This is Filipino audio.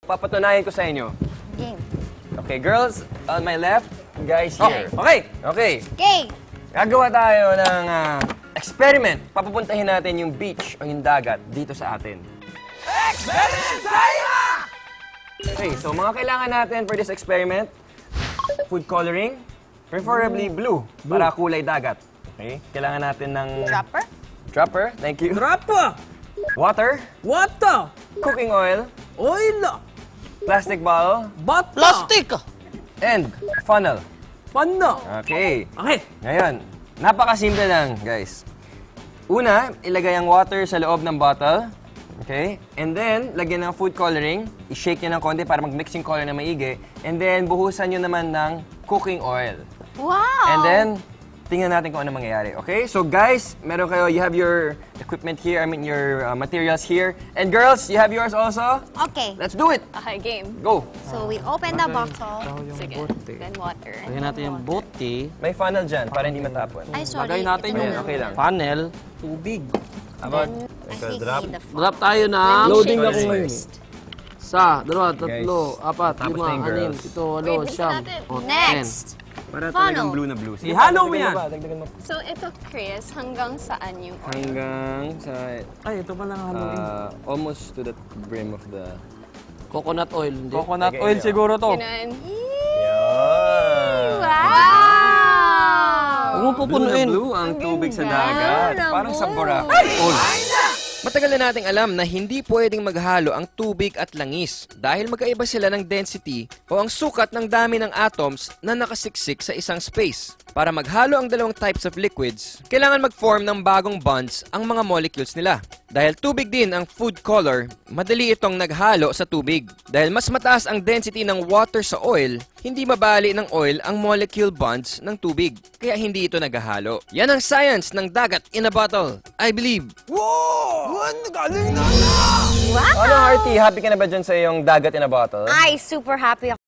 papatunayan ko sa inyo. Game. Okay, girls on my left, guys here. Okay. Okay. Gagawa tayo ng experiment. Papupuntahin natin yung beach o yung dagat dito sa atin. Experiment tayo! Okay, so mga kailangan natin for this experiment, food coloring, preferably blue, para kulay dagat. Okay, kailangan natin ng... Dropper, thank you. Dropper! Water, Water! cooking oil, Oil! plastic bottle, Butter! Plastic! and funnel. Pano! Okay. Okay. Ngayon, napakasimple lang, guys. Una, ilagay ang water sa loob ng bottle. Okay? And then, lagyan ng food coloring. I-shake nyo ng konti para mag-mix yung color na maigi. And then, buhusan nyo naman ng cooking oil. Wow! And then, tingnan natin kung ano mangyayari. Okay? So, guys, meron kayo, you have your equipment here, your materials here. And girls, you have yours also? Okay. Let's do it! Okay, game. Go! So we open the bottle. Sige. Then water. Lagyan natin yung bote. May funnel dyan para hindi matapon. Ay, sorry. Lagay natin ito yung na. Okay lang. funnel. Tubig. About I think we need the phone. Drop tayo ng Loading Shake ako it. ngayon. isa, dalawa, tatlo, apat, Tapos na lima, yung anim, girls. pito, walo, Wait, siyam. natin. o, Next. Para Funnel. talagang blue na blue. Sige, Ihalo mo dagdagan yan. pa, dagdagan mo pa. So, ito, Chris, hanggang saan yung oil? Hanggang sa Ay, ito pala ang haluin. almost to the brim of the... 10. Coconut oil, hindi. Coconut Okay, oil yeah. siguro to. Ganun. Yan! Wow! Huwag mo Blue na pupunuin. blue ang tubig sa ganda. dagat. Ang Parang sa lambot. Boracay. Matagal na nating alam na hindi pwedeng maghalo ang tubig at langis dahil magkaiba sila ng density o ang sukat ng dami ng atoms na nakasiksik sa isang space. Para maghalo ang dalawang types of liquids, kailangan mag-form ng bagong bonds ang mga molecules nila. Dahil tubig din ang food color, madali itong naghalo sa tubig. Dahil mas mataas ang density ng water sa oil, hindi mabali ng oil ang molecule bonds ng tubig. Kaya hindi ito naghahalo. Yan ang science ng dagat in a bottle. I believe. Ano, Artie? Happy ka na ba dyan sa iyong dagat in a bottle? Ay, super happy ako.